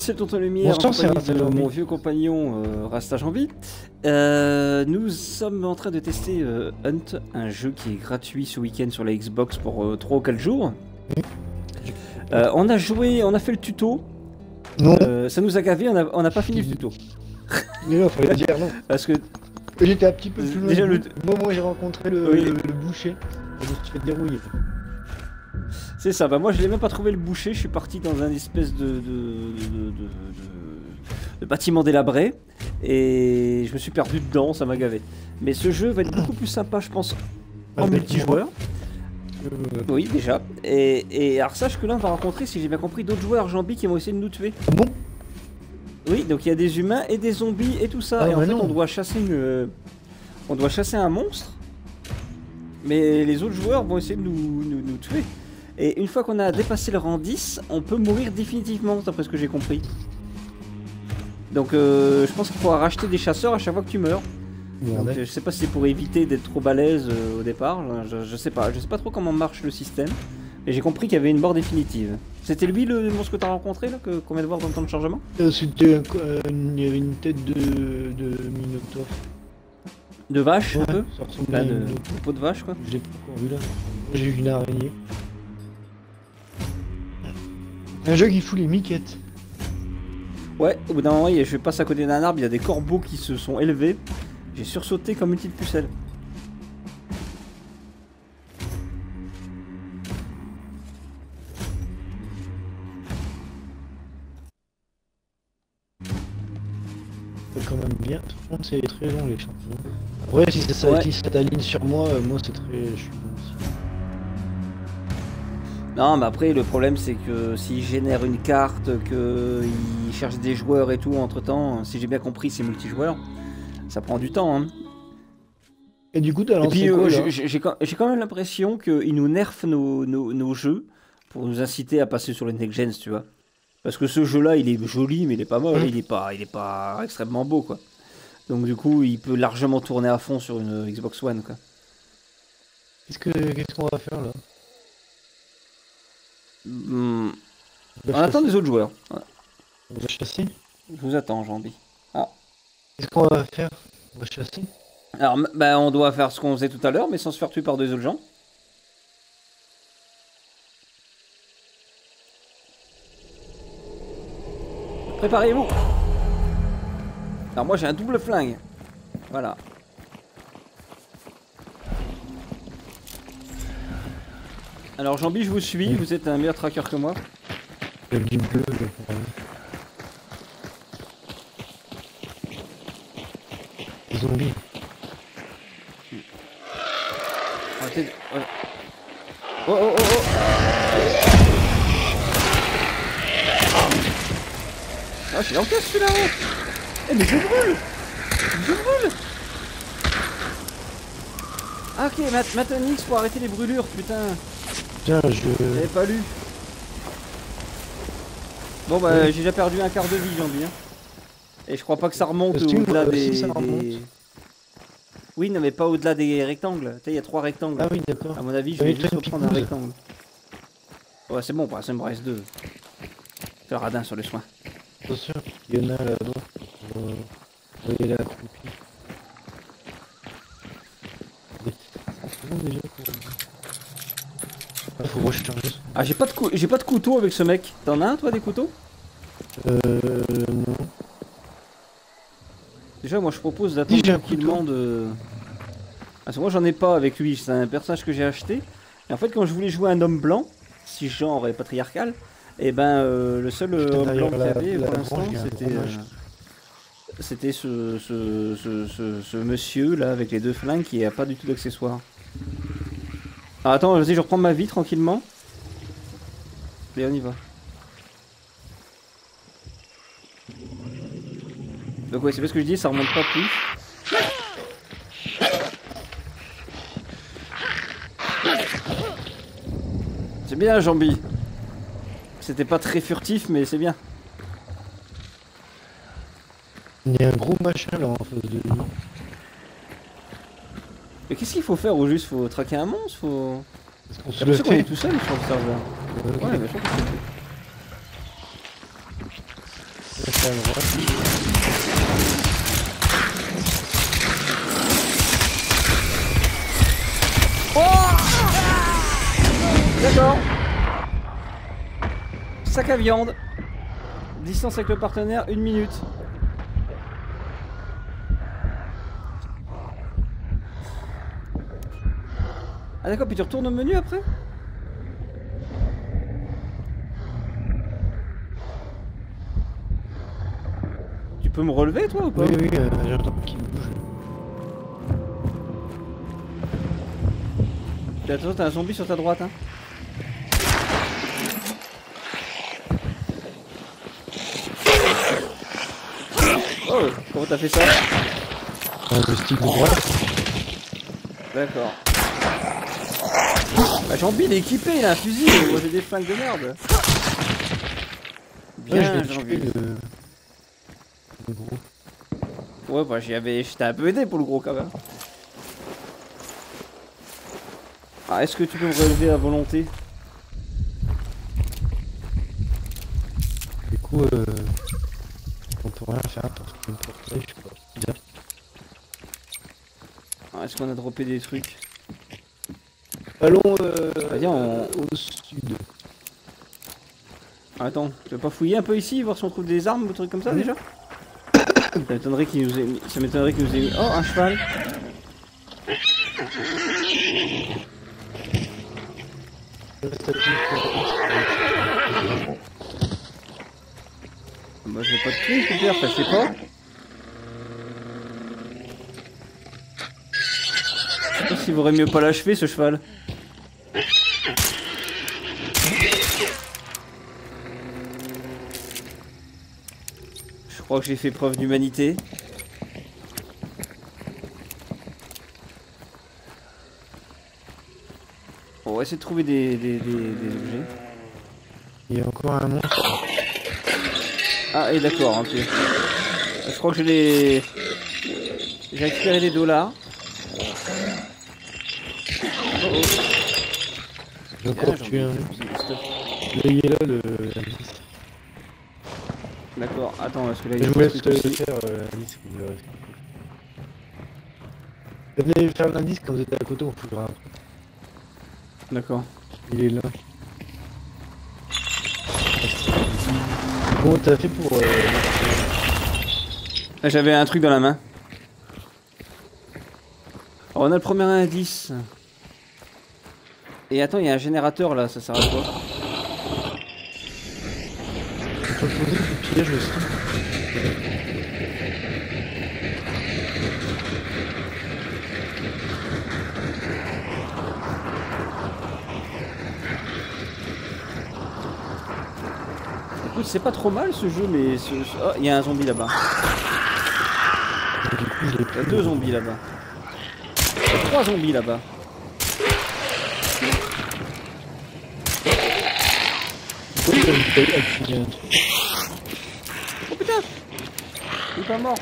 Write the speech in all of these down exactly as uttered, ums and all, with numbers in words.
C'est Tonton Lumière, Bonsoir, en compagnie c'est de Rasta mon Jambi. vieux compagnon euh, Rasta Jambi. Euh, nous sommes en train de tester euh, Hunt, un jeu qui est gratuit ce week-end sur la Xbox pour euh, trois ou quatre jours. Euh, on a joué, on a fait le tuto. Non, Euh, ça nous a gavé, on a- on n'a pas fini le tuto. mais non, fallait dire non. Parce que J'étais un petit peu plus loin. Déjà, du le- bout. Moi, moi j'ai rencontré le, Oui. le, le boucher. Je me suis fait dérouiller. c'est ça, bah moi je n'ai même pas trouvé le boucher, je suis parti dans un espèce de, de, de, de- de- de bâtiment délabré et je me suis perdu dedans, ça m'a gavé. Mais ce jeu va être beaucoup plus sympa je pense en Avec multijoueur. Euh, Oui déjà. Et, et alors sache que là on va rencontrer, si j'ai bien compris, d'autres joueurs Jambi qui vont essayer de nous tuer. Bon, Oui, donc il y a des humains et des zombies et tout ça. Ah, et en bah fait non. on doit chasser une... euh, On doit chasser un monstre. Mais les autres joueurs vont essayer de nous, nous, nous tuer. Et une fois qu'on a dépassé le rang dix, on peut mourir définitivement, d'après ce que j'ai compris. Donc euh, je pense qu'il faudra racheter des chasseurs à chaque fois que tu meurs. Donc, merde. euh, je sais pas si c'est pour éviter d'être trop balèze euh, au départ, je, je sais pas, je sais pas trop comment marche le système. Mais j'ai compris qu'il y avait une mort définitive. C'était lui le monstre que t'as rencontré là, que- qu'on vient de voir dans le temps de chargement? Euh, C'était un co- euh, une- il y avait une tête de, de Minotaure. De vache un Ouais, peu? ça ressemblait Là, à de, une de Minotaure. peau de vache quoi. Je l'ai pas encore vu là. J'ai vu une araignée. Un jeu qui fout les miquettes. Ouais, au bout d'un moment, je passe à côté d'un arbre, il y a des corbeaux qui se sont élevés. J'ai sursauté comme une petite pucelle. C'est quand même bien. Par contre, c'est très long les champions. Ouais, si ça, Ouais. si ça t'aligne sur moi, euh, moi c'est très. Je suis bon aussi. Non, mais après, le problème, c'est que s'il génère une carte, qu'il cherche des joueurs et tout, entre-temps, si j'ai bien compris, c'est multijoueur, ça prend du temps. Hein. Et du coup, t'as Et lancé puis, quoi, euh, là j'ai- j'ai j'ai quand j'ai quand même l'impression qu'ils nous nerfent nos, nos, nos jeux pour nous inciter à passer sur les next gens, tu vois. Parce que ce jeu-là, il est joli, mais il est pas moche, Mhm. il est pas, il est pas extrêmement beau, quoi. Donc, du coup, il peut largement tourner à fond sur une Xbox One, quoi. Qu'est-ce que qu'est-ce qu'on va faire là Hmm, On On va attend chasser. des autres joueurs. Ouais. On va chasser. Je vous attends, Jambi. Qu'est-ce qu'on va faire On va chasser. Alors, m- bah, on doit faire ce qu'on faisait tout à l'heure, mais sans se faire tuer par deux autres gens. Préparez-vous. Alors moi j'ai un double flingue. Voilà. Alors Jambi, je vous suis, vous êtes un meilleur tracker que moi. Le guide bleu. le- Les zombies. Arrêtez de- ouais. Oh oh oh oh. Ah, je suis en caisse celui-là. Eh mais je brûle. Je brûle. Ah ok, Mat Matonix pour arrêter les brûlures, putain. Tiens, je. J'avais pas lu. Bon bah Ouais. j'ai déjà perdu un quart de vie, Jambi. Hein. Et je crois pas que ça remonte Parce que, au-delà euh, des, si ça remonte. des- Oui, non mais pas au-delà des rectangles. Tu sais, il y a trois rectangles. Ah oui, d'accord. À mon avis, je J'avais vais juste fait une reprendre un picouse. rectangle. Ouais, c'est bon, ça me reste deux. Fais le radin sur les soins. Attention, il y en a là-bas. Euh, Vous voyez là, accroupi. C'est bon déjà pour. Ah, faut recharger. Ah, j'ai pas de cou- j'ai pas de couteau avec ce mec. T'en as un, toi, des couteaux? Euh. Non. Déjà, moi, je propose d'attendre Si, j'ai un tranquillement de... Parce que moi, j'en ai pas avec lui. C'est un personnage que j'ai acheté. Et en fait, quand je voulais jouer un homme blanc, si genre patriarcal, et ben, euh, le seul euh, Putain, homme blanc derrière qu'il y la- avait, la pour l'instant, branche, il y a un c'était... fromage. euh, C'était ce, ce, ce, ce, ce monsieur là avec les deux flingues qui a pas du tout d'accessoires. Alors attends, vas-y, je reprends ma vie tranquillement. Et on y va. Donc ouais, c'est parce que je dis, ça remonte pas plus. C'est bien, Jambi. C'était pas très furtif, mais c'est bien. Il y a un gros machin là en face de lui. Mais qu'est-ce qu'il faut faire au juste? Faut traquer un monstre? Faut... Est-ce qu'on se J'ai le l'impression qu'on est fait tout seul sur le serveur. Euh, Ouais, mais je crois que c'est tout. passer à droite. D'accord. Sac à viande. Distance avec le partenaire, une minute. Ah d'accord, puis tu retournes au menu après? Tu peux me relever toi ou pas? Oui, oui, euh, j'entends qu'il bouge. Fais attention, t'as un zombie sur ta droite hein. Oh, comment t'as fait ça? Ah, le stick de droite. D'accord. Bah Jean-Bi il est équipé, il a un fusil, moi j'ai des flingues de merde. Bien, Ouais, je l'ai Jean-Bi. tué, le... le gros. Ouais, bah j'y avais, je t'ai un peu aidé pour le gros quand même. Ah, est-ce que tu peux me relever à volonté? Du coup, euh... on peut rien faire parce qu'on peut retirer, je sais pas. Bizarre. Ah, est-ce qu'on a droppé des trucs? Allons euh, Vas-y, on... au sud. Attends, tu veux pas fouiller un peu ici, voir si on trouve des armes ou des trucs comme ça Mmh. déjà? Ça m'étonnerait qu'il nous ait mis... Ça m'étonnerait qu'il nous ait mis... Oh, un cheval. Bah j'ai pas de clé, super, ça je sais pas. Je sais pas s'il vaudrait mieux pas l'achever ce cheval. Je crois que j'ai fait preuve d'humanité. On va essayer de trouver des, des, des, des objets. Il y a encore un monstre. Ah, et d'accord, ok. Je crois que je l'ai... J'ai récupéré les dollars. Oh, oh. J'ai Ah, encore j'en tué ai un. plus de stuff. Là, il est là, le l'indice. D'accord, attends, parce que là il y Je a vous des laisse trucs le aussi. faire, euh, l'indice, vous verrez. Venez faire l'indice quand vous êtes à côté, on fouillera après. D'accord. Il est là. Comment t'as fait pour... Euh... Là, j'avais un truc dans la main. Alors, on a le premier indice. Et attends, il y a un générateur là, ça sert à quoi? On peut poser du piège aussi. Écoute, c'est pas trop mal ce jeu, mais... Ce... Oh, il y a un zombie là-bas. Et du coup, je l'ai Il y a deux zombies là-bas. Il y a trois zombies là-bas. Oui, il a activé un truc. Oh putain! Il est pas mort.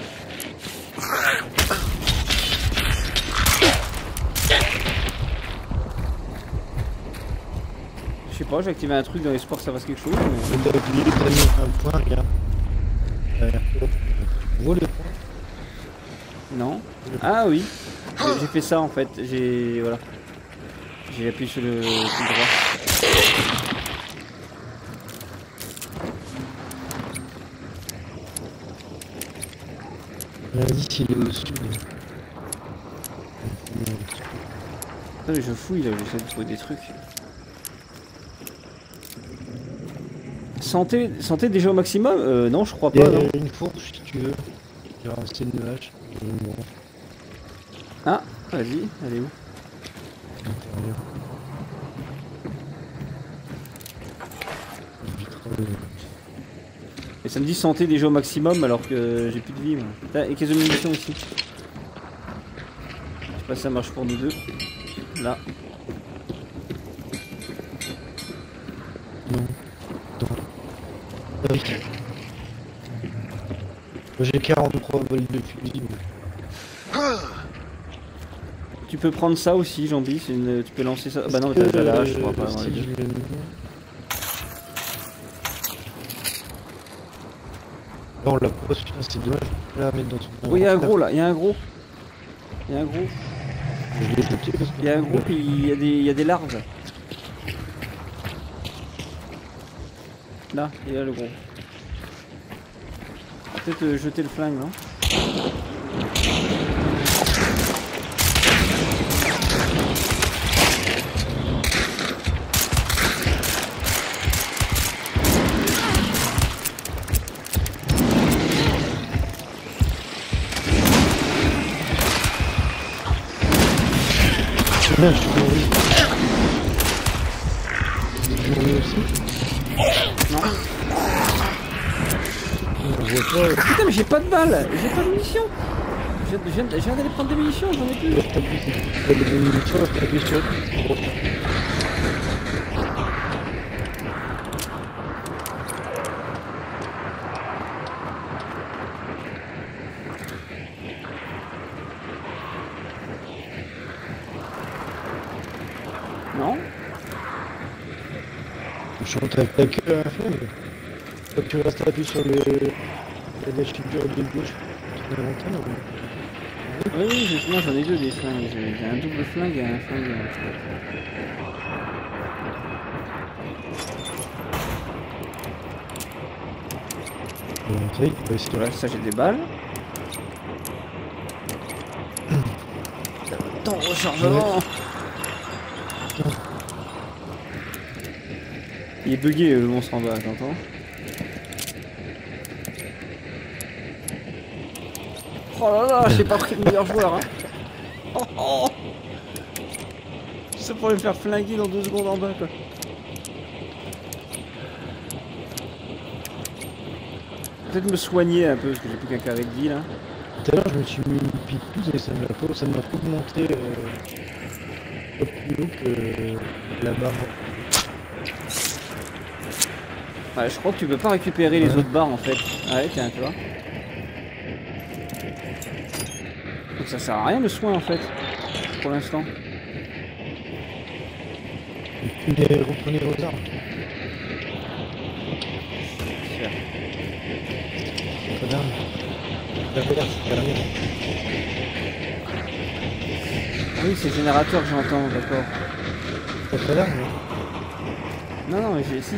Je sais pas, j'ai activé un truc dans l'espoir que ça fasse quelque chose. Mais... T'as oublié, t'as mis un point, regarde. Derrière toi. Tu vois le point? Non. Ah oui. J'ai- J'ai fait ça en fait. J'ai... Voilà. J'ai appuyé sur le clic droit. L'indice, il est au-dessus. Attends, mais je fouille là, j'essaie de trouver des trucs. Santé, santé déjà au maximum? Euh, non, je crois Il y pas, a non. une fourche si tu veux. J'ai ramassé une hache. Et une branche Ah, vas-y, elle est où? à l'intérieur. Vitre, Et ça me dit santé déjà au maximum alors que j'ai plus de vie. Moi. Putain, et caisse de munitions aussi. Je sais pas si ça marche pour nous deux. Là. Non. Attends. Ah oui. J'ai quarante-trois balles de fusil. Mais... Tu peux prendre ça aussi, Jean-Bi. Une... Tu peux lancer ça. Bah non, t'as déjà la hache, je crois pas. Si dans les je deux. le mets. Non, la pose, putain, c'est dommage. Là, mettre dans ton. Oh, il y a un gros là, il y a un gros. Il y a un gros. Je l'ai jeté parce que. Il y a un gros, puis il y a des, il y a des larves. Là, il y a le gros. Peut-être euh, jeter le flingue, non? Là, je suis mort. Je suis mort aussi. Non. On voit pas. Putain, mais j'ai pas de balles, j'ai pas de munitions. Je viens, je viens- je viens d'aller prendre des munitions, j'en ai plus. T'as des munitions, t'appuies sur. Non? Je suis en train de que un flingue. Faut que tu restes appuyé sur le. La déchirure de gauche. Tu l'as monté, non? Oui, oui, justement, j'en ai deux des flingues. J'ai j'ai un double flingue et un flingue. Bon, ça y est, on va essayer de Voilà, ça j'ai des balles. Temps de rechargement. Il est bugué le monstre en bas, t'entends? Oh là là, j'ai pas pris le meilleur joueur, hein. Oh, oh. Ça pourrait me faire flinguer dans deux secondes en bas, quoi. Peut-être me soigner un peu, parce que j'ai plus qu'un carré de vie, là. Tout à l'heure, je me suis mis une pique et ça m'a pas, ça m'a pas augmenté euh, pas plus haut que la barre. Ouais, je crois que tu peux pas récupérer les Ouais. autres barres, en fait. Ouais, tiens, tu vois. Donc ça sert à rien le soin, en fait. Pour l'instant. Reprenez, reprenez vos armes. Super. Pas d'armes. La colère, c'est dernier. Ah oui, c'est le générateur que j'entends, d'accord. T'as pas d'armes, non? Non, non, mais j'ai ici.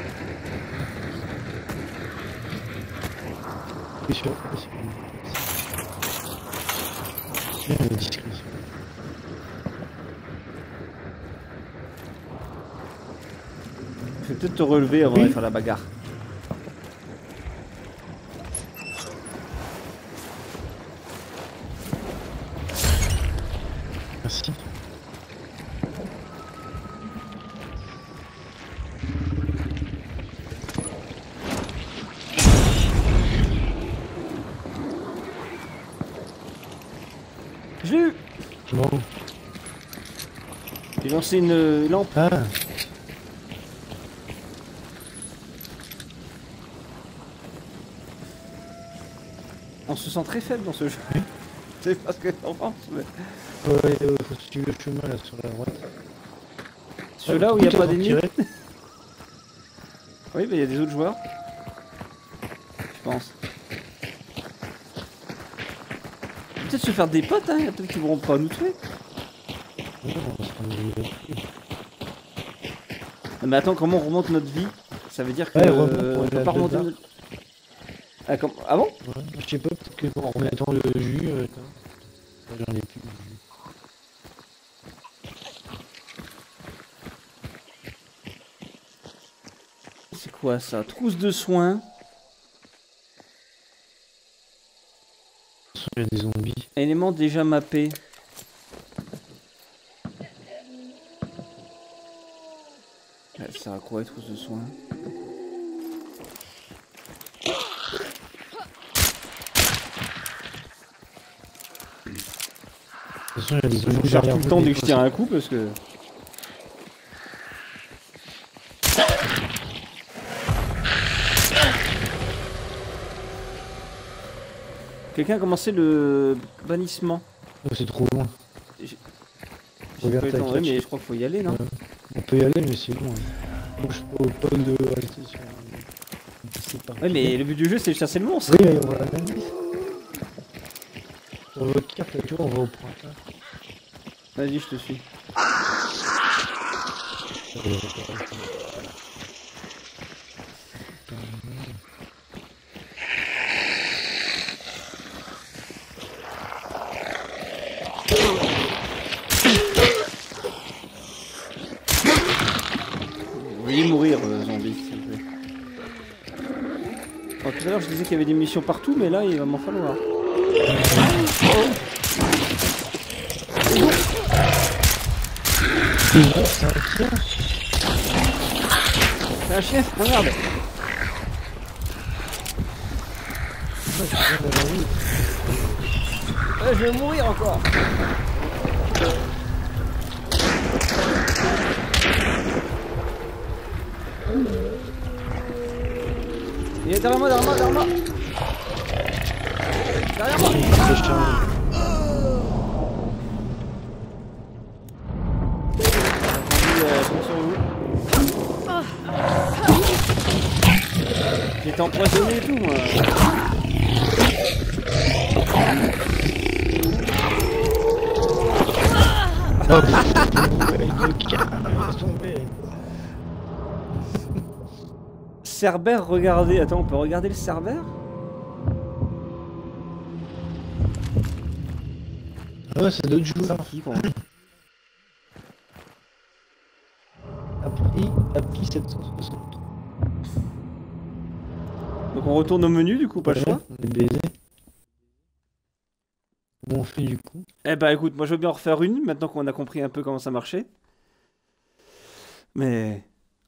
Oui, sûr. Bien, la discrétion. Je vais peut-être te relever avant Oui. de faire la bagarre. Merci. Je l'ai eu. Bon. J'ai lancé une lampe. Ah, On se sent très faible dans ce jeu. C'est parce que t'en penses, mais... ouais, euh, faut suivre le chemin là sur la droite. Ceux-là où il n'y a Tout pas est d'ennemis. retiré. Oui, mais il y a des autres joueurs. Je pense. Peut-être se faire des potes, hein. Peut-être qu'ils vont pas nous tuer. Non, on se rend compte. Non, mais attends, comment on remonte notre vie? Ça veut dire que Ouais, remonte euh, pour on peut la pas remonter barre. notre... Ah, comme... ah bon? Ouais, je sais pas, peut-être que bon, en remettant le jus. Euh, attends. J'en ai plus. le jus. C'est quoi ça? Trousse de soins. Attention, il y a des zombies. Éléments déjà mappés. Ah, ça sert à quoi, trousse de soins? Attention, il y a des Je zombies. cherche derrière tout le vous, temps des dès que je fois, tire un coup parce que... Quelqu'un a commencé le bannissement. Oh, c'est trop loin. J'ai Regarde pas eu le ta temps, ouais, cloche. mais je crois qu'il faut y aller, non? Ouais. On peut y aller, mais c'est loin. Moi, je peux pas de rester sur. Ouais, mais le but du jeu c'est de chasser le monstre. Oui, mais on va à l'indice. Sur votre carte, tu vois, on va au pointeur. Vas-y, je te suis. Veuillez mourir, euh, zombie, s'il vous plaît. Bon, tout à l'heure, je disais qu'il y avait des missions partout, mais là, il va m'en falloir. C'est un chien. C'est un chien, regarde. Ouais, je vais mourir encore. Il est derrière moi, derrière moi, derrière moi. Derrière moi. J'étais empoisonné et tout, moi. Oh, putain. Cerbère, regardez. Attends, on peut regarder le Cerbère? Ah ouais, c'est d'autres joueurs. Qui, quoi? Appris, appris sept cent soixante. Donc on retourne au menu, du coup, pas le choix. On est baisé. Comment on fait du coup? Eh bah écoute, moi je veux bien en refaire une, maintenant qu'on a compris un peu comment ça marchait. Mais...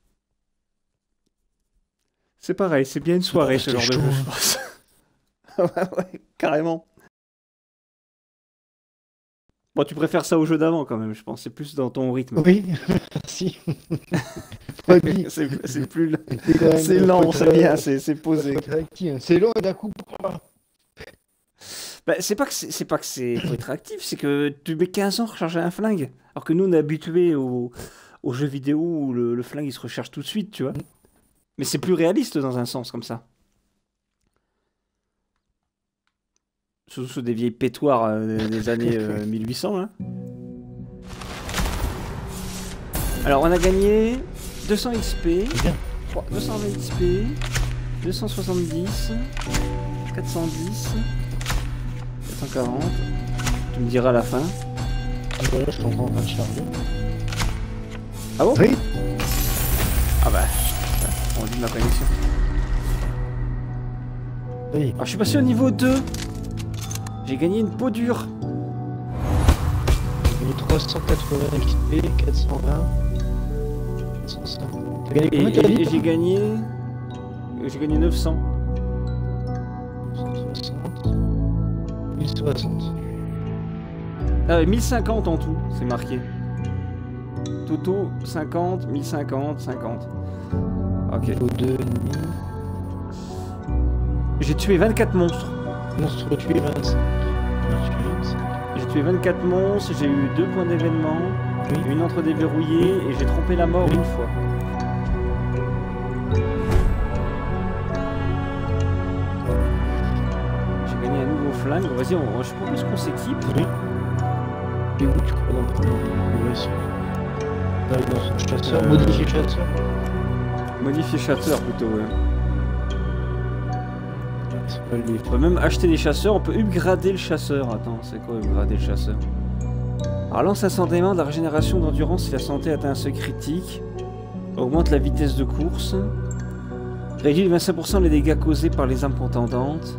c'est pareil, c'est bien une soirée, Oh, ce genre de c'était jeu, chaud, je pense. Ouais, ouais, carrément. Bon, tu préfères ça au jeu d'avant, quand même, je pense. C'est plus dans ton rythme. Oui, merci. Promis. C'est c'est plus... C'est quand même- C'est faut lent, être- c'est bien, c'est c'est posé. faut être réactif. C'est long et d'un coup. Bah, c'est pas que c'est c'est pas que c'est faut être actif, c'est que tu mets quinze ans à recharger un flingue. Alors que nous, on est habitués aux, aux jeux vidéo où le, le flingue il se recharge tout de suite, tu vois. Mais c'est plus réaliste dans un sens comme ça. Surtout sur des vieilles pétoires euh, des années euh, mille huit cents. Hein. Alors, on a gagné deux cents X P, Bien. trois- deux cent vingt X P, deux cent soixante-dix, quatre cent dix, quatre cent quarante. Tu me diras à la fin. Ah bah là, je suis en train de charger. Ah bon? Oui. Ah bah, on dit ma connexion. Oui. Alors, je suis passé au niveau deux. J'ai gagné une peau dure. J'ai gagné trois cent quatre-vingts X P, quatre cent vingt, quatre cent cinquante. T'as gagné Et, combien t'as et- dit? et j'ai gagné... J'ai gagné neuf cents. cent soixante. mille soixante. Ah, mille cinquante en tout, c'est marqué. Toto, cinquante, mille cinquante, cinquante. Ok. Niveau deux, demi. J'ai tué vingt-quatre monstres. Monstre tué vingt-cinq. vingt-huit. J'ai tué vingt-quatre monstres, j'ai eu deux points d'événement, Oui. une entre déverrouillée et j'ai trompé la mort Oui. une fois. J'ai gagné un nouveau flingue. Vas-y, on- je propose qu'on s'équipe. Oui. Et où tu crois dans le premier? Oui, sur- Là, dans son chasseur, Euh, modifier chasseur. Modifier chasseur plutôt, ouais. C'est pas les On peut même acheter des chasseurs, on peut upgrader le chasseur. Attends, c'est quoi upgrader le chasseur? Alors lance instantanément de la régénération d'endurance si la santé atteint un seuil critique. Augmente la vitesse de course. Réduit de vingt-cinq pour cent les dégâts causés par les armes contendantes.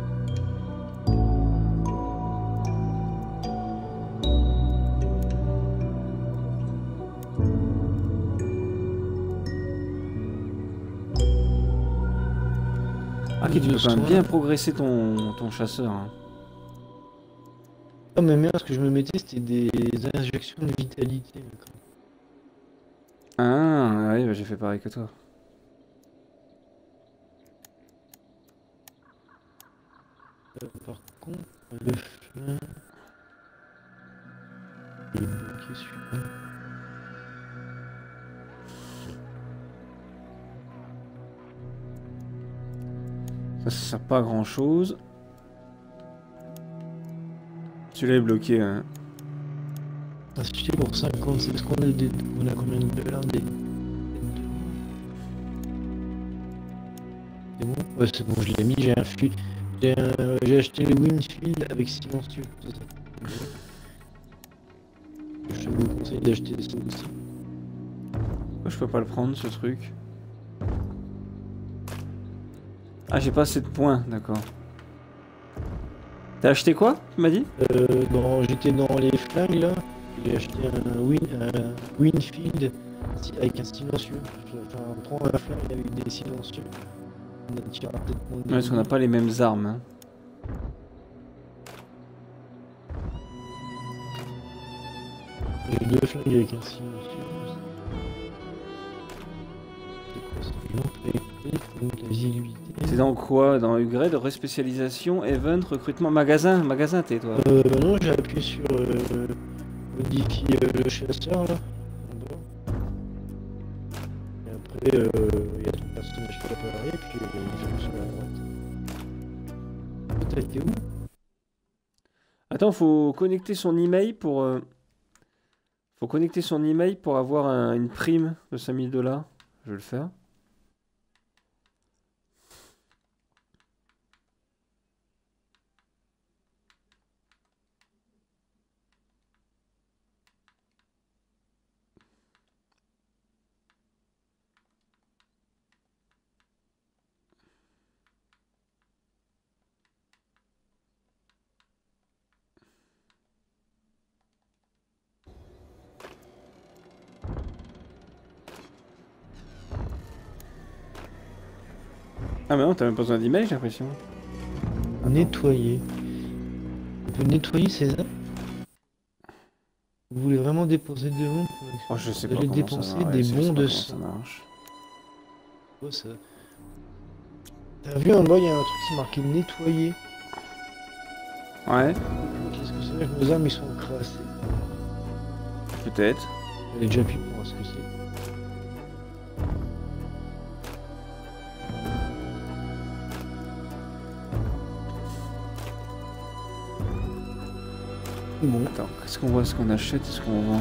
Ah, ok, tu peux quand même bien progresser ton, ton chasseur. Hein. Ah, mais merde, ce que je me mettais, c'était des injections de vitalité. Ah, ouais, bah, j'ai fait pareil que toi. Euh, par contre, le flingue. Il est bloqué celui-là. Ça sert pas à grand chose. Celui-là est bloqué. Hein. Acheté pour cinquante, c'est ce qu'on a des... On a combien de dollars des... C'est bon? Ouais, c'est bon, je l'ai mis, j'ai un fil. J'ai un... j'ai acheté le Winfield avec silencieux. C'est ça. Je vous conseille d'acheter ça aussi. Pourquoi je peux pas le prendre ce truc? Ah, j'ai pas assez de points, d'accord. T'as acheté quoi, tu m'as dit? Euh, dans... J'étais dans les flingues là. J'ai acheté un, Win... un Winfield avec un silencieux. Enfin, on prend un flingue avec des silencieux. On attire peut-être moins de... Ouais, parce qu'on n'a pas les mêmes armes. Hein. J'ai deux flingues avec un silencieux. C'est dans quoi? Dans upgrade, respécialisation, event, recrutement, magasin? Magasin, t'es toi? Euh, bah non, j'ai appuyé sur euh, modifier euh, le chasseur là. En bas. Et après, il euh, y a ton personnage qui apparaît, puis euh, il faut sur la droite. T'as été où? Attends, faut connecter son email pour. Euh... Faut connecter son email pour avoir un, une prime de cinq mille dollars. Je vais le faire. Ah mais non, t'as même pas besoin d'email, j'ai l'impression. Nettoyer. On peut nettoyer ces armes. Vous voulez vraiment dépenser des bons? Oh, je sais Vous pas allez comment dépenser ça marche. des Ouais, je sais bons pas de comment sang. ça marche. Oh, ça... T'as vu en bas, il y a un truc qui est marqué nettoyer. Ouais, Qu'est-ce que c'est? Nos armes ils sont crassées. peut-être. J'avais déjà appuyé pour voir ce que c'est. Bon. Attends, qu'est-ce qu'on voit? Est-ce qu'on achète? Est-ce qu'on vend?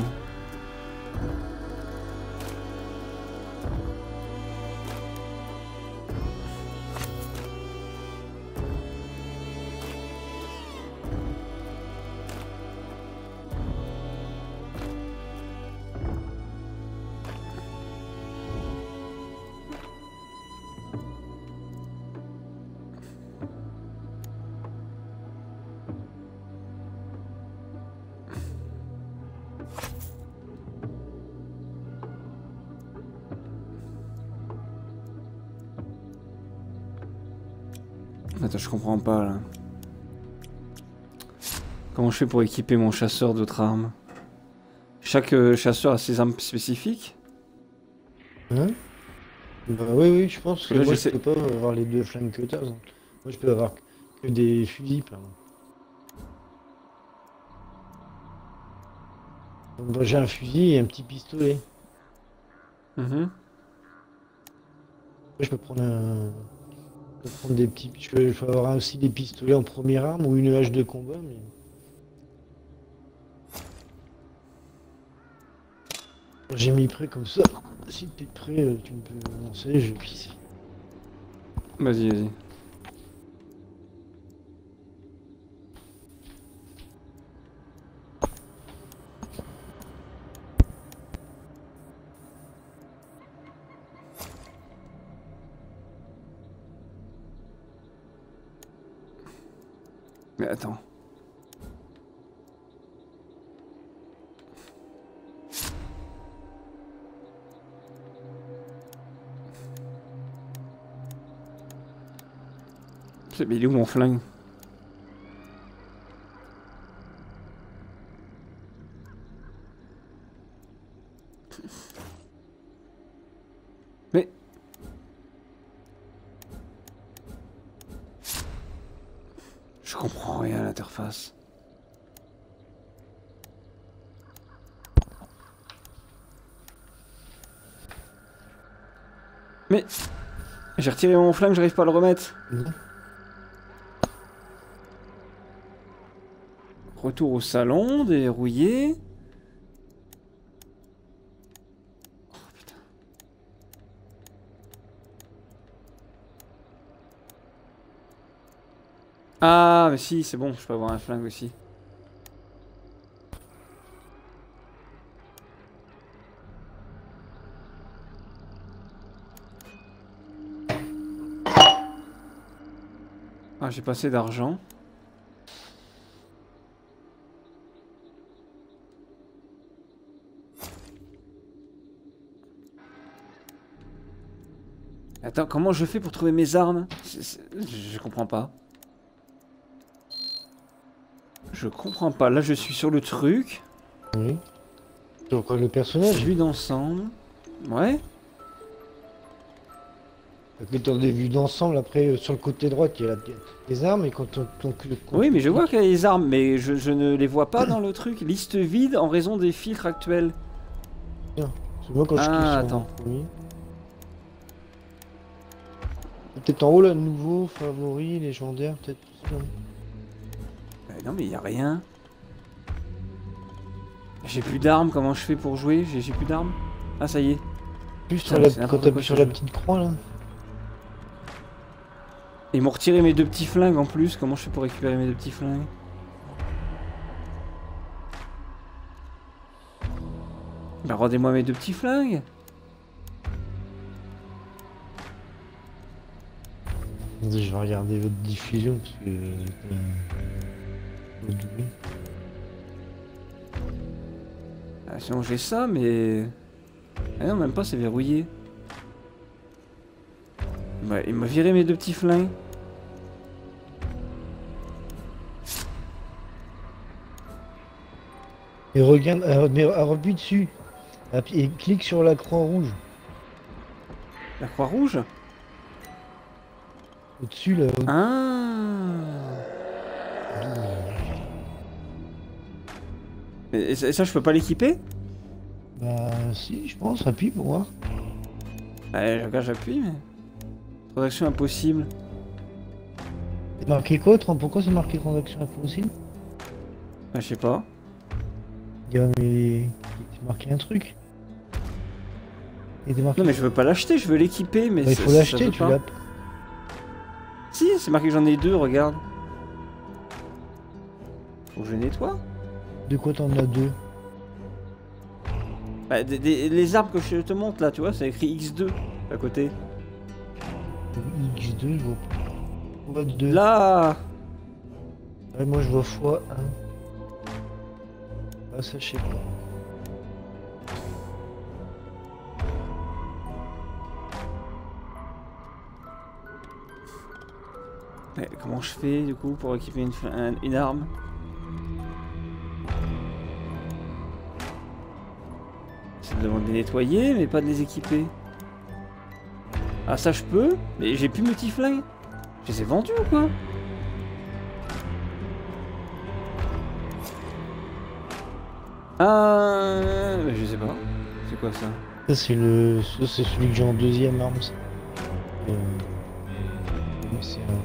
Attends, je comprends pas là. Comment je fais pour équiper mon chasseur d'autres armes? Chaque euh, chasseur a ses armes spécifiques? Hein? Bah oui, oui, je pense que Là, moi j'essaie- je peux pas avoir les deux flingues que t'as. Donc. Moi je peux avoir que des fusils, pardon. Donc, bah, j'ai un fusil et un petit pistolet. Mhm. Moi, je peux prendre un... Je peux prendre des petits... Je peux, je peux avoir aussi des pistolets en première arme ou une hache de combat, mais... J'ai mis prêt comme ça. Si t'es prêt, euh, tu me peux lancer, je pisse. Vas-y, vas-y. Mais attends. Mais il est où mon flingue? Mais... Je comprends rien à l'interface. Mais... J'ai retiré mon flingue, j'arrive pas à le remettre. Non. Retour au salon, dérouillé. Oh putain. Ah, mais si, c'est bon, je peux avoir un flingue aussi. Ah, j'ai pas assez d'argent. Attends, comment je fais pour trouver mes armes? C'est- c'est- Je comprends pas. Je comprends pas. Là, je suis sur le truc. Oui. Tu vois le personnage? Vue d'ensemble. Ouais. Dans des vues d'ensemble, après, euh, sur le côté droit, il y a la, les armes, et quand on... on- on- Oui, mais je vois qu'il y a les armes, mais je, je ne les vois pas dans le truc. Liste vide en raison des filtres actuels. C'est moi quand je Ah, clique sur attends. le premier. Peut-être en haut, là, nouveau, favori, légendaire, peut-être. Bah non, mais il y a rien. J'ai plus d'armes, comment je fais pour jouer? J'ai j'ai plus d'armes? Ah, ça y est. Plus Putain, sur la, c'est n'importe quand quoi, t'appuies ce sur la jeu. petite croix, là. Ils m'ont retiré mes deux petits flingues en plus. Comment je fais pour récupérer mes deux petits flingues? Bah rendez-moi mes deux petits flingues. Attendez, je vais regarder votre diffusion, parce que... euh, j'ai doublé. Ah, sinon j'ai ça, mais... Ah non, même pas, c'est verrouillé. Bah, il m'a viré mes deux petits flingues. Et regarde, euh, mais appuie dessus. Appuie- Et clique sur la croix rouge. La croix rouge? Au-dessus, là. au- Ah. Et, et ça, et ça, je peux pas l'équiper? Bah, si, je pense, appuie pour voir. Ouais, je regarde, j'appuie, mais... Transaction impossible. C'est marqué quoi, tran- pourquoi c'est marqué transaction impossible? Ah, je sais pas. Il y a mais... c'est marqué un truc. Il était marqué... Non, mais je veux pas l'acheter, je veux l'équiper, mais Bah, il ça- faut ça l'acheter, veut tu pas. l'as. Si, c'est marqué que j'en ai deux, regarde. Faut que je nettoie. De quoi t'en as deux? Bah, des- des- les arbres que je te montre là, tu vois, c'est écrit X deux à côté. X deux, je vois pas. Je vois deux. Là. Ouais, moi je vois fois un. Ah, ça, je sais pas. Mais comment je fais du coup pour équiper une, f- un- une arme? Ça me demande de les nettoyer, mais pas de les équiper. Ah, ça je peux, mais j'ai plus mes petits flingues. Je les ai vendus ou quoi? Ah, mais je sais pas. C'est quoi ça? Ça, c'est le. Ça, c'est celui que j'ai en deuxième arme, ça. Euh... C'est un.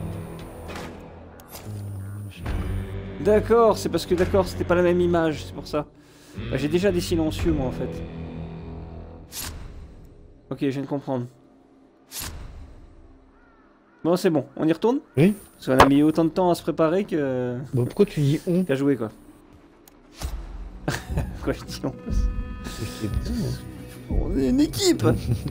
Euh, je sais pas. D'accord, c'est parce que d'accord, c'était pas la même image, c'est pour ça. Bah, j'ai déjà des silencieux moi en fait. Ok, je viens de comprendre. Bon, c'est bon, on y retourne? Oui. Parce qu'on a mis autant de temps à se préparer que... Bah, pourquoi tu dis on? qu'à jouer quoi. Quoi je dis on C'est bon, hein. On est une équipe.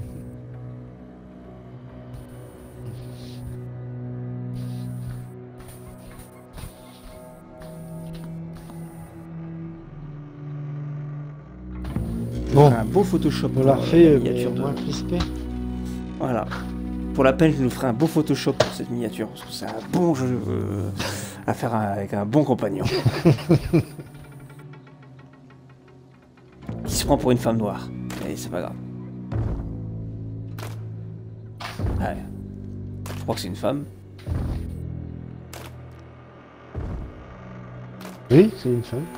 Bon, Un beau Photoshop. on l'a pour, refait, euh, euh, miniature mais de- moins crispé. Voilà. Pour la peine, je nous ferai un beau Photoshop pour cette miniature. Parce que c'est un bon jeu euh, à faire avec un bon compagnon. Qui se prend pour une femme noire. Mais c'est pas grave. Ouais. Je crois que c'est une femme. Oui, c'est une femme.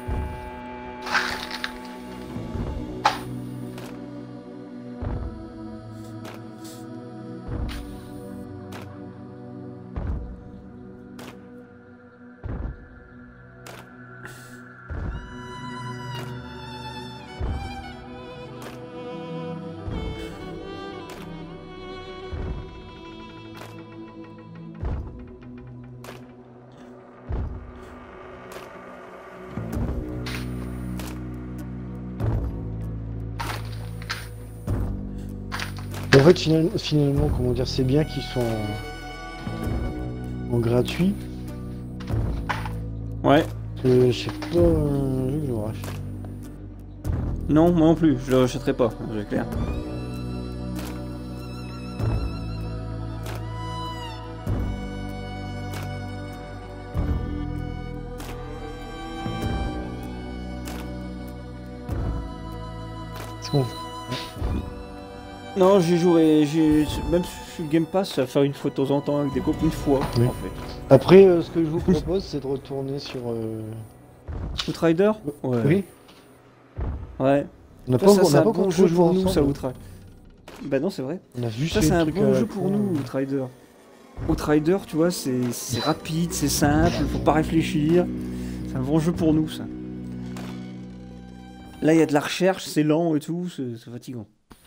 En fait, finalement, finalement comment dire, c'est bien qu'ils sont en, en gratuit. Ouais. Euh, je sais pas, euh, je vais le racheter. Non, moi non plus, je le rachèterai pas, c'est clair. C'est bon. Non, j'y jouerai, j'ai même sur Game Pass, ça va faire une fois de temps en temps avec des copains une fois, Oui. en fait. Après, euh, ce que je vous propose, c'est de retourner sur... Euh... Outrider? Ouais. Oui. Ouais. On n'a Ça, pas, ça on c'est n'a un pas bon encore jeu joué pour nous, ensemble. ça, Outrider. Bah non, c'est vrai. On a juste Ça, fait c'est le un truc bon à jeu la pour con, nous, euh. Outrider. Outrider, tu vois, c'est c'est rapide, c'est simple, faut pas réfléchir. C'est un bon jeu pour nous, ça. Là, il y a de la recherche, c'est lent et tout, c'est c'est fatigant.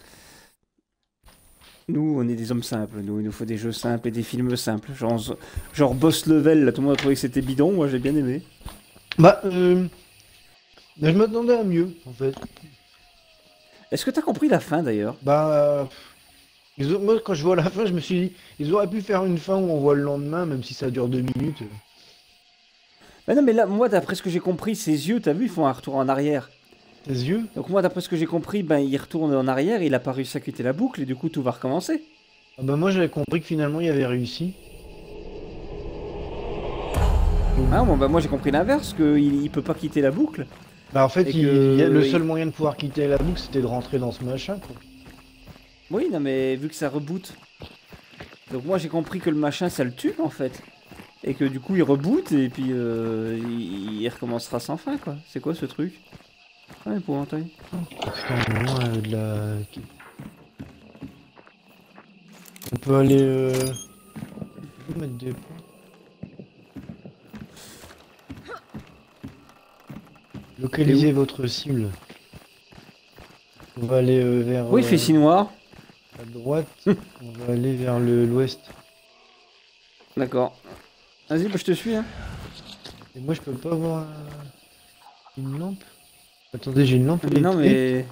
Nous, on est des hommes simples, nous, il nous faut des jeux simples et des films simples. Genre, genre Boss Level, là, tout le monde a trouvé que c'était bidon, moi j'ai bien aimé. Bah, euh... bah, je m'attendais à mieux, en fait. Est-ce que t'as compris la fin, d'ailleurs? Bah... euh, ils ont- Moi, quand je vois la fin, je me suis dit, ils auraient pu faire une fin où on voit le lendemain, même si ça dure deux minutes. Bah non, mais là, moi, d'après ce que j'ai compris, ses yeux, t'as vu, ils font un retour en arrière. Tes yeux? Donc moi, d'après ce que j'ai compris, ben, il retourne en arrière, il a pas réussi à quitter la boucle, et du coup, tout va recommencer. Ah bah moi, j'avais compris que finalement, il avait réussi. Ah bon, bah moi j'ai compris l'inverse, qu'il il peut pas quitter la boucle. Bah en fait, Et il- que- il y a- le il- seul moyen de pouvoir quitter la boucle, c'était de rentrer dans ce machin, quoi. Oui, non mais vu que ça reboot. Donc moi j'ai compris que le machin ça le tue en fait. Et que du coup il reboot et puis euh, il, il recommencera sans fin quoi. C'est quoi ce truc? Ouais, épouvantail. Putain, non, euh, de la... On peut aller... Euh... on peut mettre des points. Localisez votre cible. On va aller euh, vers... Oui, il fait euh, si noir. à droite, on va aller vers le- l'ouest. D'accord. Vas-y, bah, je te suis hein. Et moi je peux pas avoir euh, une lampe. Attendez, j'ai une lampe Mais non électrique. mais...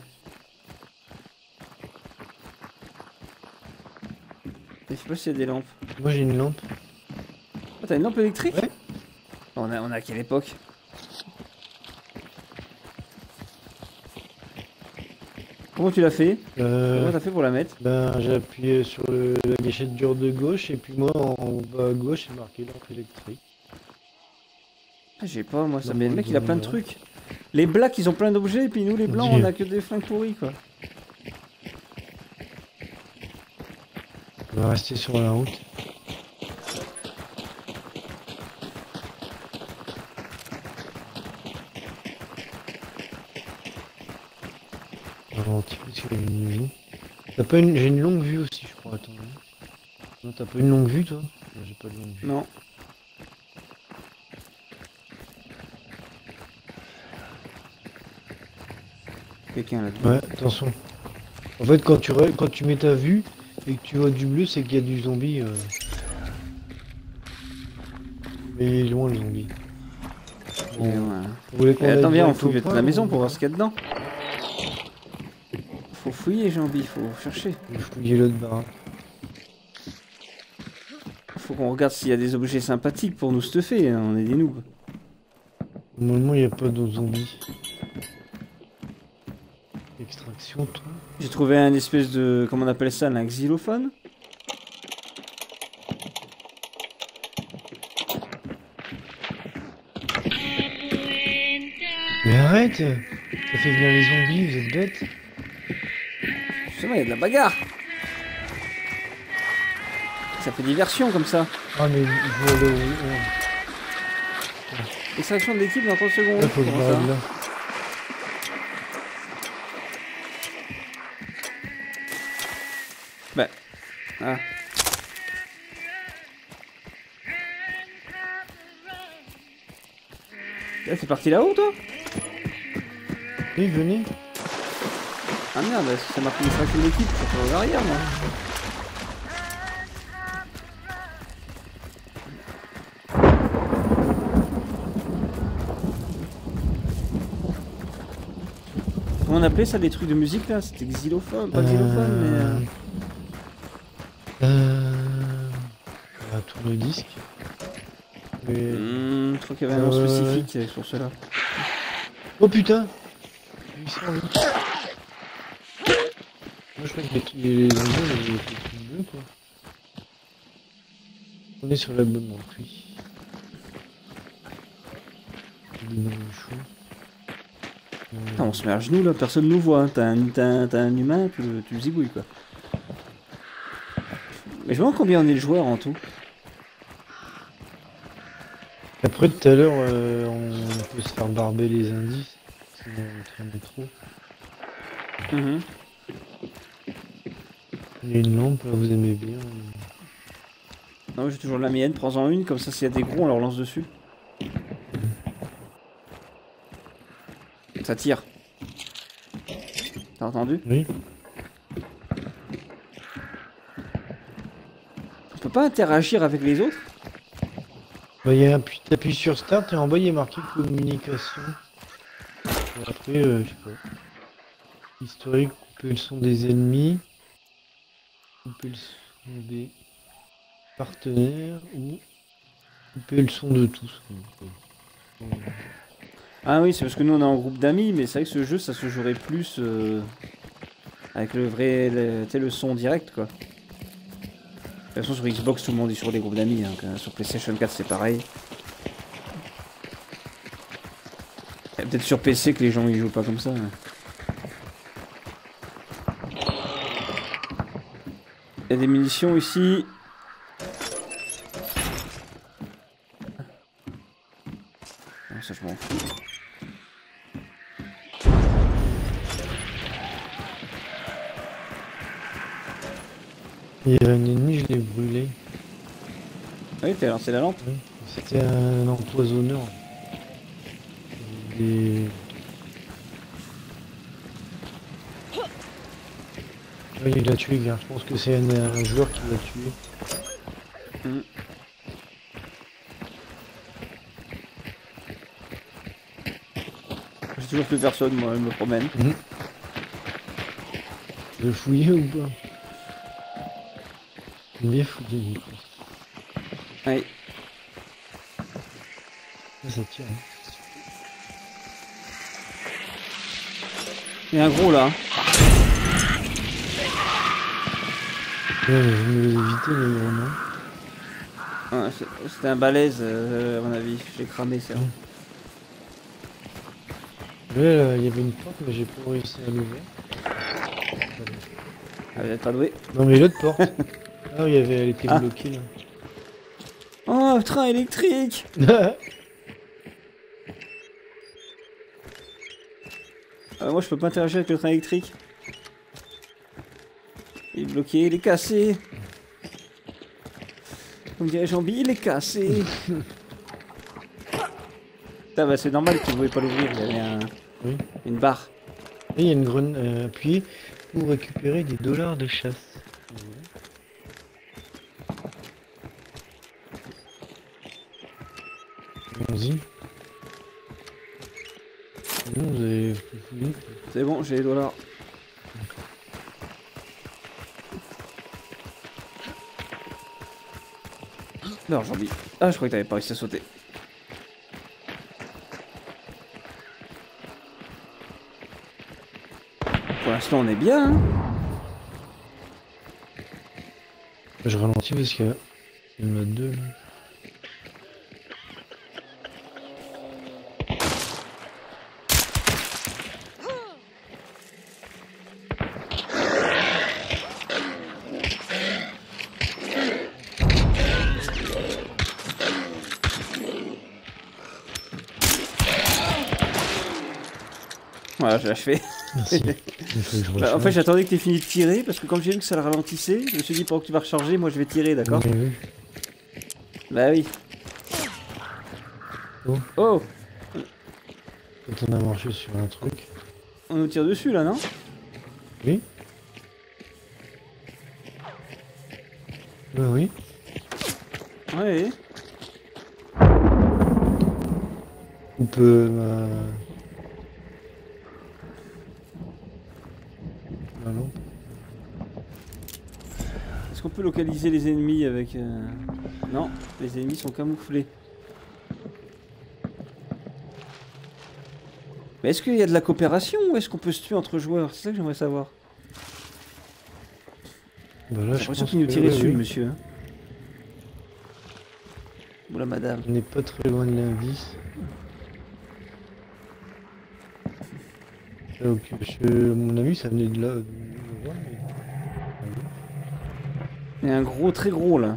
Je sais pas s'il y a des lampes. Moi j'ai une lampe. Oh, t'as une lampe électrique? Ouais. On a, on a à quelle époque? Comment tu l'as fait? Euh, Comment t'as fait pour la mettre? ben j'ai appuyé sur le- la gâchette dure de gauche et puis moi en, en bas à gauche c'est marqué lampe électrique. Ah, j'ai pas moi, ça Non, mais le moi, mec je il a vois plein de rien. trucs. Les blacks ils ont plein d'objets et puis nous les blancs Dieu. on a que des flingues pourris quoi. On va rester sur la route. Alors, un petit peu sur une maison. T'as pas une... J'ai une longue vue aussi je crois, attends. Non, t'as pas une longue vue toi? Non, j'ai pas de longue vue. Non. Quelqu'un là-dedans. Ouais, attention. En fait, quand tu, re- quand tu mets ta vue et que tu vois du bleu, c'est qu'il y a du zombie. Euh... Mais il est loin le zombie. Et, Bon, ouais. vous voulez qu'on Et aille attends viens on direct au fouille toute point, la maison ou- pour voir ce qu'il y a dedans. Faut fouiller Jean-Bi, faut chercher. Vous fouillez l'autre baraque. Faut qu'on regarde s'il y a des objets sympathiques pour nous stuffer, hein, on est des noobs. Normalement, il n'y a pas d'autres zombies. Extraction, toi. J'ai trouvé un espèce de... comment on appelle ça, un xylophone. Mais arrête! Ça fait venir les zombies, vous êtes bêtes? Justement il y a de la bagarre. Ça fait diversion comme ça. Ah, mais il faut aller au. Extraction de l'équipe dans trente secondes. Là, faut que je Comment ça m'arrête là. Bah. Ah. Là, t'es parti là-haut, toi? Oui, venez. Ah merde, ça marque une extraction de l'équipe, je suis en arrière, moi. Comment on appelait ça, des trucs de musique, là? C'était xylophone, pas xylophone, mais... euh, le disque. Mais... Mmh, je crois qu'il y avait un nom Euh, spécifique sur cela. Oh putain huit cent huit. Moi je crois que les, les Indiens ils étaient plus bleus quoi. On est sur la bonne donc oui. Le nom est chaud. Euh, Putain, on se met à genoux là, personne nous voit. Hein. T'as un, t'as un, t'as un humain, tu, le- tu le zigouilles quoi. Mais je me demande combien on est le joueur en tout. Après tout à l'heure euh, on peut se faire barber les indices. Sinon on traîne trop. Mmh. Il y a une lampe, là, vous aimez bien. Non, j'ai toujours la mienne, prends-en une, comme ça s'il y a des gros on leur lance dessus. Ça tire. T'as entendu? Oui. On peut pas interagir avec les autres? Bah, y a un puis t'appuies sur Start et en bas il y a marqué communication. Et après, euh, je sais pas. Historique, couper le son des ennemis. Couper le son des partenaires ou couper le son de tous. Euh, Ah oui, c'est parce que nous on est en groupe d'amis, mais c'est vrai que ce jeu ça se jouerait plus euh, avec le vrai, le, tu sais, le son direct quoi. De toute façon sur Xbox tout le monde est sur des groupes d'amis, hein, que sur PlayStation quatre c'est pareil. Et peut-être sur P C que les gens ils jouent pas comme ça. Hein. Il y a des munitions ici. Non, ça je m'en fous. Il y avait un ennemi, je l'ai brûlé. Ah oui, t'as lancé la lampe. Oui. C'était un empoisonneur. Et... Oui, il l'a tué, gars. Je pense que c'est un, un joueur qui l'a tué. Mmh. J'ai toujours plus personne, moi, je me promène. Mmh. Je vais fouiller ou pas? J'aime bien fouiller, du coup. Allez. Ah, ça tire. Hein. Il y a un gros là. Hein. Ouais, mais je me l'ai évité, le gros, non? Ouais, c'était un balèze, euh, à mon avis. J'ai cramé ça. Mmh. Ouais, là, il y avait une porte, mais j'ai pas réussi à l'ouvrir. Ah, vous êtes pas doué. Non, mais l'autre porte. Ah, il y avait, elle était Ah. bloquée là. Oh, train électrique. Ah, moi je peux pas interagir avec le train électrique. Il est bloqué, il est cassé. Comme dirait Jean-Bi, il est cassé. Putain, bah c'est normal qu'il ne pouvait pas l'ouvrir, il y avait un... Oui. une barre. Et il y a une grenade euh, appuyée pour récupérer des dollars de chasse. Allons-y. Non, vous avez fouillé. C'est bon, j'ai les dollars. Non, Jean-Bi. Ah, je crois que t'avais pas réussi à sauter. Pour l'instant, on est bien. Hein. Je ralentis parce qu'il y en a deux là. Voilà, j'ai achevé. Merci. Bah, en fait, j'attendais que tu aies fini de tirer parce que quand j'ai vu que ça le ralentissait, je me suis dit pendant que tu vas recharger, moi je vais tirer, d'accord? Oui, oui. Bah oui. Oh. Oh, Quand on a marché sur un truc. on nous tire dessus là, non? Oui. Bah oui. Ouais. On peut... Euh... Ah non. Est-ce qu'on peut localiser les ennemis avec... Euh... Non, les ennemis sont camouflés. Mais est-ce qu'il y a de la coopération ou est-ce qu'on peut se tuer entre joueurs? C'est ça que j'aimerais savoir. Bah là, J'ai je l'impression pense qu'il nous que tirait oui, dessus, oui. le monsieur. hein. Oula, madame. On n'est pas très loin de l'indice. Donc, je... mon ami, ça venait de là. de- ouais, mais- Il y a un gros, très gros là.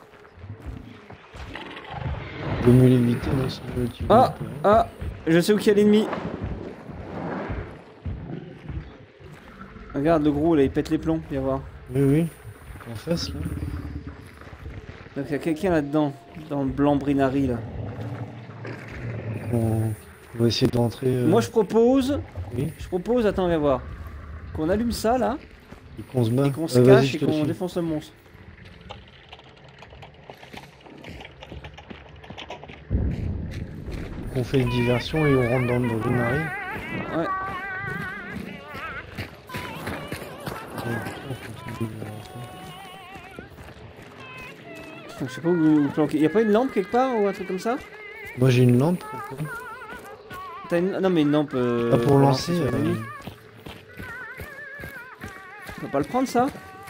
Vaut mieux l'éviter, non, sinon tu Ah, peux rien. ah, je sais où qu'il y a l'ennemi. Regarde le gros là, il pète les plombs, viens voir. Oui, oui. En face, là. Donc il y a quelqu'un là-dedans, dans le blanc brinari là. On... on va essayer de rentrer. euh, Moi je propose, Oui. je propose, attends, viens voir. Qu'on allume ça là, Et qu'on se bat. et qu'on se Ah, vas-y, cache je et te le qu'on file. défonce le monstre. On fait une diversion et on rentre dans le brinari. Ouais. Je sais pas où vous planquer. Y a pas une lampe quelque part ou un truc comme ça? Moi j'ai une lampe. pourquoi T'as une... Non mais une lampe. Euh, Ah, pour lancer. sur euh, l'ennemi. On peut pas le prendre ça?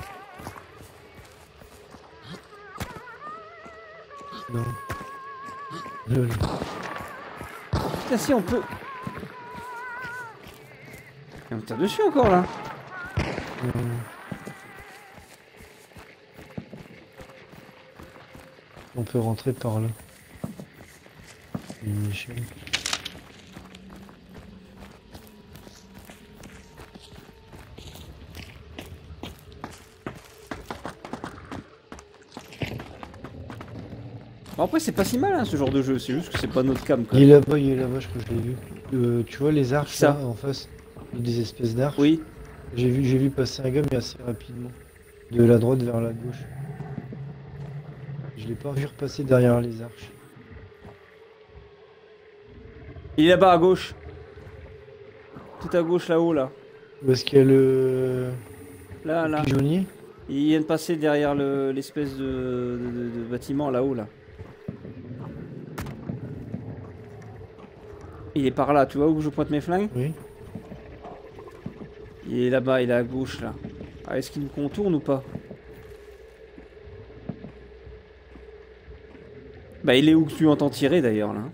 Non. Le- Putain si on peut. Et on tire dessus encore là. euh, On peut rentrer par là. Une échelle. Bon, après c'est pas si mal hein, ce genre de jeu, c'est juste que c'est pas notre cam quoi. Il est là-bas, il est là-bas, je crois que je l'ai vu. Euh, tu vois les arches Ça. là en face? Il y a des espèces d'arches. Oui. J'ai vu, j'ai vu passer un gars mais assez rapidement. De la droite vers la gauche. Je l'ai pas vu repasser derrière les arches. Il est là-bas à gauche. Tout à gauche là-haut là. Où est-ce qu'il y a le, Là le là. pigeonnier? Il vient de passer derrière le- l'espèce de, de- de- de bâtiment là-haut là. Il est par là, tu vois où je pointe mes flingues? Oui. Il est là-bas, il est à gauche là. Ah, est-ce qu'il nous contourne ou pas? Bah il est où que tu entends tirer d'ailleurs là.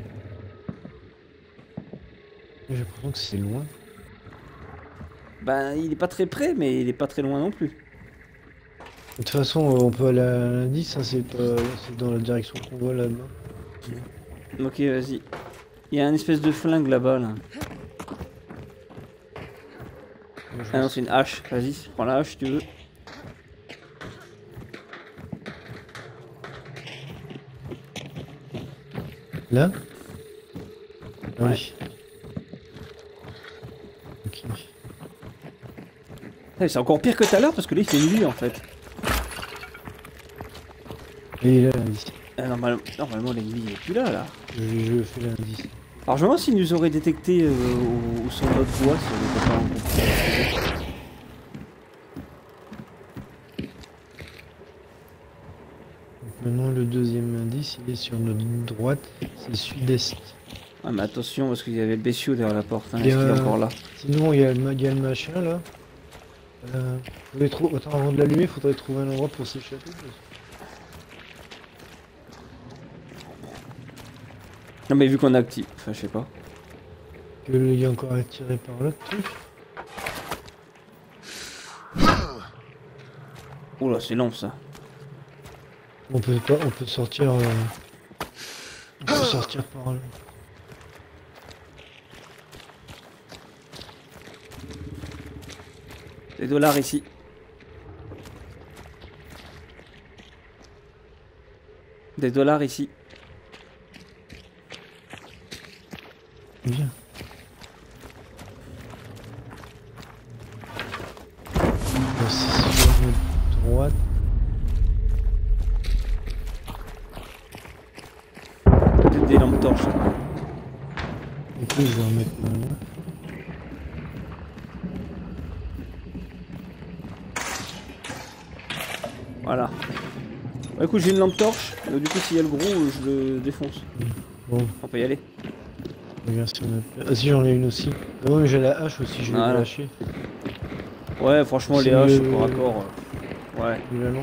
J'ai l'impression que c'est loin. Bah il est pas très près mais il est pas très loin non plus. De toute façon, euh, on peut aller à l'indice, hein, c'est pas... c'est dans la direction qu'on voit là-bas. Ok vas-y. Il y a un espèce de flingue là-bas là. Moi, je Ah non pense- c'est une hache, vas-y prends la hache si tu veux. Là? Ah Ouais. oui. Ok. Ah, c'est encore pire que tout à l'heure parce que là il fait nuit en fait. Et là, l'indice. Ah, normalement, normalement l'ennemi il est plus là là. Je, je fais l'indice. Alors je me demande s'il nous aurait détecté euh, au, au son de notre voix si on n'était pas en groupe. Donc maintenant, le deuxième indice, il est sur notre droite, c'est sud-est. Ah mais attention parce qu'il y avait le bestiau derrière la porte, hein. Il y Est-ce qu'il est a- encore là? Sinon, il y a le, ma- il y a le machin là. Euh, faudrait trou- Attends, avant de l'allumer, faudrait trouver un endroit pour s'échapper. parce Non mais vu qu'on a activé, enfin je sais pas. Que il y a encore attiré par l'autre truc. Oula c'est long ça. On peut pas, on peut sortir. euh, On peut sortir par là. Des dollars ici. Des dollars ici. Bien. Bon, c'est sur notre droite. Peut-être des lampes torches. Et puis je vais en mettre un là. Voilà. Bah, écoute, j'ai une lampe torche, donc, du coup, s'il y a le gros, euh, je le défonce. Bon, On peut y aller. regarde si on a... Ah si, j'en ai une aussi. Ah ouais, mais j'ai la hache aussi, je vais Voilà. la lâcher. Ouais, franchement, C'est les haches, le- corps à corps. euh, Ouais. De la lampe.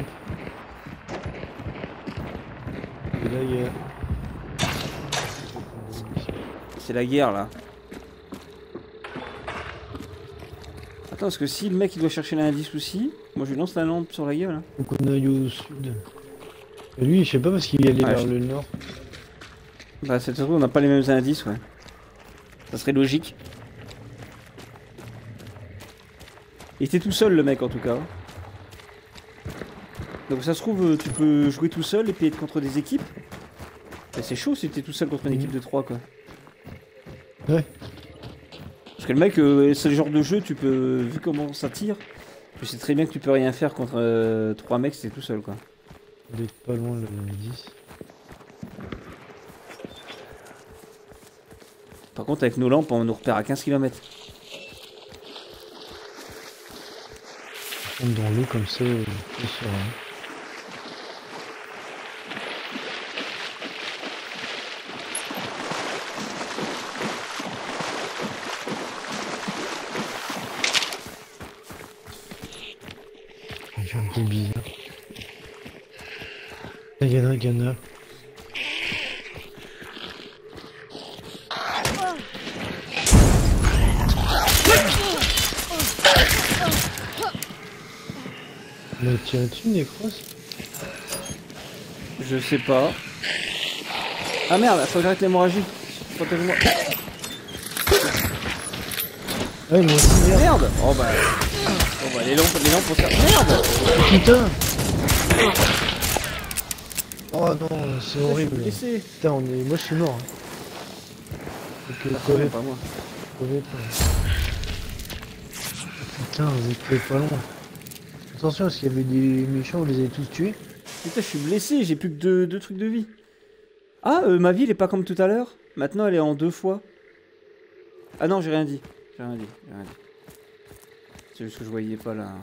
Et là, il y a... C'est la guerre là. Attends, parce que si le mec il doit chercher l'indice aussi, moi je lui lance la lampe sur la gueule. Hein. Faut qu'on aille au sud. Et lui, je sais pas parce qu'il est allé Ouais, vers je- le nord. Bah, c'est surtout on n'a pas les mêmes indices, ouais. Ça serait logique. Il était tout seul le mec en tout cas. Donc ça se trouve, tu peux jouer tout seul et puis être contre des équipes. Bah, c'est chaud si t'es tout seul contre une Mhm. équipe de trois quoi. Ouais. Parce que le mec, euh, c'est le genre de jeu, tu peux, vu comment ça tire, tu sais très bien que tu peux rien faire contre euh, trois mecs si t'es tout seul quoi. On est pas loin le dix. Par contre avec nos lampes on nous repère à quinze kilomètres. On tombe dans l'eau comme ça, euh, c'est sûr. Hein. C'est un peu bizarre. Il y en a, il y en a. On a tiré dessus, Necros? Je sais pas. Ah merde, faut que j'arrête l'hémorragie. Protège-moi. Ouais, moi aussi, merde. Merde. Oh bah. Oh bah les lampes, les lampes vont faire. Merde. Putain! Oh non, c'est horrible. Laissez. Putain, on est... moi je suis mort. Hein. Ok, Ah, crevez, pas moi. crevez pas. Putain, vous êtes pas loin. Attention, parce qu'il y avait des méchants, vous les avez tous tués. Putain, je suis blessé, j'ai plus que deux, deux trucs de vie. Ah, euh, ma vie, elle est pas comme tout à l'heure. Maintenant, elle est en deux fois. Ah non, j'ai rien dit. J'ai rien dit, j'ai rien dit. C'est juste que je voyais pas là.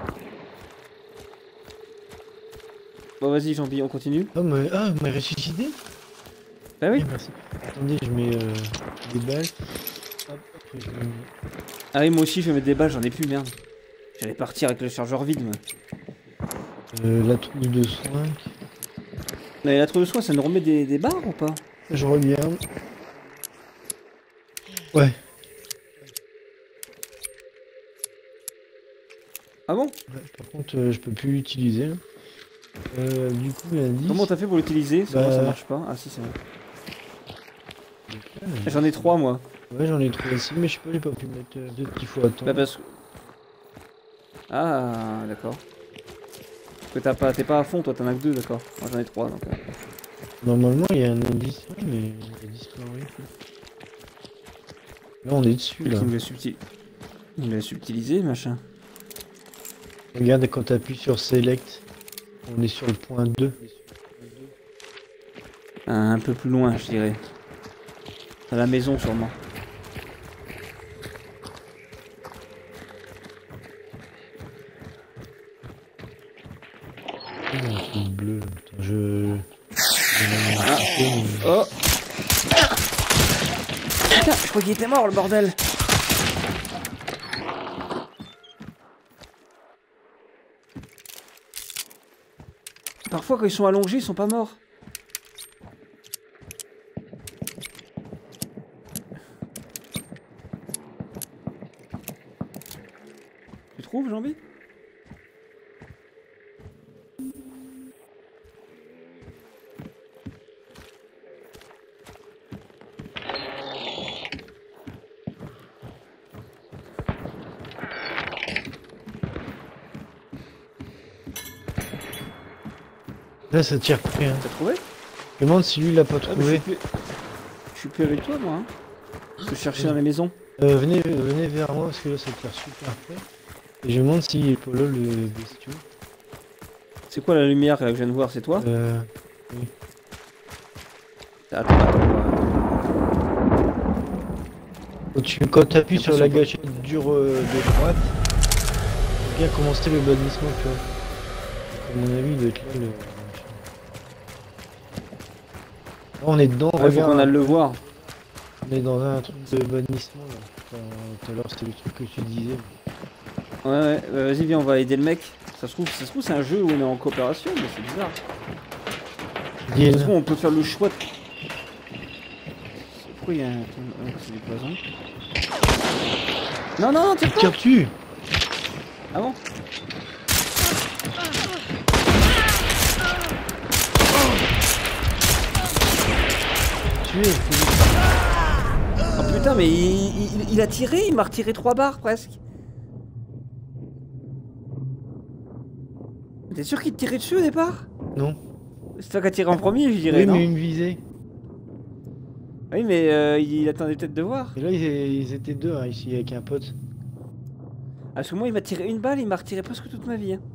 Bon, vas-y, Jean-Bi, on continue. Ah, mais... ah, vous m'avez ressuscité? Bah oui. Ah, merci. Attendez, je mets euh, des balles. Hop, après je mets... Ah oui, moi aussi, je vais mettre des balles, j'en ai plus, merde. J'allais partir avec le chargeur vide, moi. Euh, la trousse de soins. Mais la trousse de soin, ça nous remet des, des barres ou pas? Je reviens. Ouais. Ah bon? Ouais, par contre, euh, je peux plus l'utiliser. là. Euh, du coup, l'indice... Comment t'as fait pour l'utiliser? Bah... Ça marche pas. Ah si, c'est vrai. Ah, J'en ai trois, moi. Ouais, j'en ai trois aussi, mais je sais pas, j'ai pas pu mettre euh, deux qu'il faut attendre. Bah parce que... Ah, d'accord. Parce que t'as pas, t'es pas à fond, toi t'en as que deux, d'accord. Moi j'en ai trois, donc... euh. Normalement, il y a un indice, ouais, mais il a disparu. Là, on est dessus, là. Il me l'a subtil... Il me l'a subtilisé, machin. Regarde, quand t'appuies sur Select, on est sur le point deux. Un peu plus loin, je dirais. À la maison, sûrement. Il y a un truc bleu, là. Attends, je... je... Ah. Oh Putain, je crois qu'il était mort, le bordel. Parfois, quand ils sont allongés, ils sont pas morts. Tu trouves, Jean-Bi? Là, ça tire plus, hein. T'as trouvé? Je me demande si lui, il l'a pas Ah, mais je, trouvé. suis plus... je suis plus avec toi, moi. Hein. Je vais chercher dans les maisons. Euh, venez, venez vers moi, parce que là, ça tire super près. Et je me demande s'il est pas là, le bestiau. C'est quoi la lumière là, que je viens de voir? C'est toi? Euh... Attends, attends. Quand tu quand t'appuies sur la Attention, gâchette dure euh, de droite, faut bien commencer le bannissement, tu vois. À mon avis, il doit être là, le... On est dedans, Ouais, faut regarde. qu'on aille le voir. On est dans un truc de bannissement là. Enfin, tout à l'heure c'était le truc que tu disais. Ouais, ouais, euh, vas-y, viens, on va aider le mec. Ça se trouve, ça se trouve, c'est un jeu où on est en coopération, mais c'est bizarre. Ça se Deal. trouve, on peut faire le choix de... Pourquoi il y a un... Ah, c'est des poisons. Non, non, non, t'es pas... Tire-tu. Ah bon? Tuer. Oh putain, mais il, il, il a tiré, il m'a retiré trois barres presque. T'es sûr qu'il te tirait dessus au départ? Non. C'est toi qui as tiré en premier, je dirais, Oui, non? mais il me visait. Oui, mais euh, il attendait peut-être de voir. Et là, ils, ils étaient deux hein, ici avec un pote. Ah, parce que moi, il m'a tiré une balle, il m'a retiré presque toute ma vie. Hein.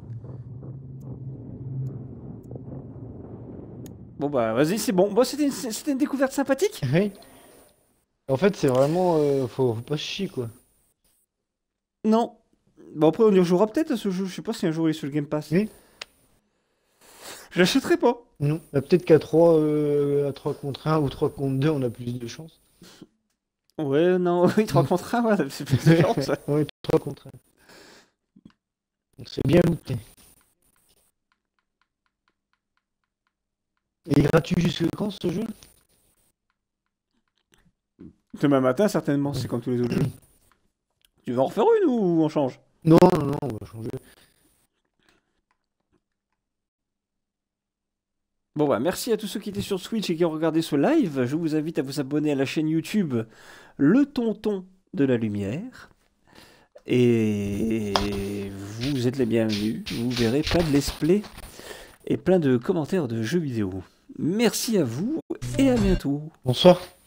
Bon bah, vas-y, c'est bon. Bon, c'était une, c'était une découverte sympathique. Oui. En fait, c'est vraiment. Euh, faut, faut pas se chier quoi. Non. Bon, après, on y rejouera peut-être à ce jeu. Je sais pas si un jour il est sur le Game Pass. Oui. Je l'achèterai pas. Non. Bah, peut-être qu'à trois, euh, à trois contre un ou trois contre deux, on a plus de chance. Ouais, non, oui, trois contre un, ouais, c'est plus de chance. Ouais, trois contre un. Donc c'est bien looté. Et il est gratuit jusque quand ce jeu? Demain matin, certainement, c'est comme tous les autres jeux. Tu veux en refaire une ou on change? Non, non, non, on va changer. Bon bah merci à tous ceux qui étaient sur Switch et qui ont regardé ce live. Je vous invite à vous abonner à la chaîne YouTube Le Tonton de la Lumière. Et vous êtes les bienvenus. Vous verrez plein de let's play et plein de commentaires de jeux vidéo. Merci à vous et à bientôt. Bonsoir.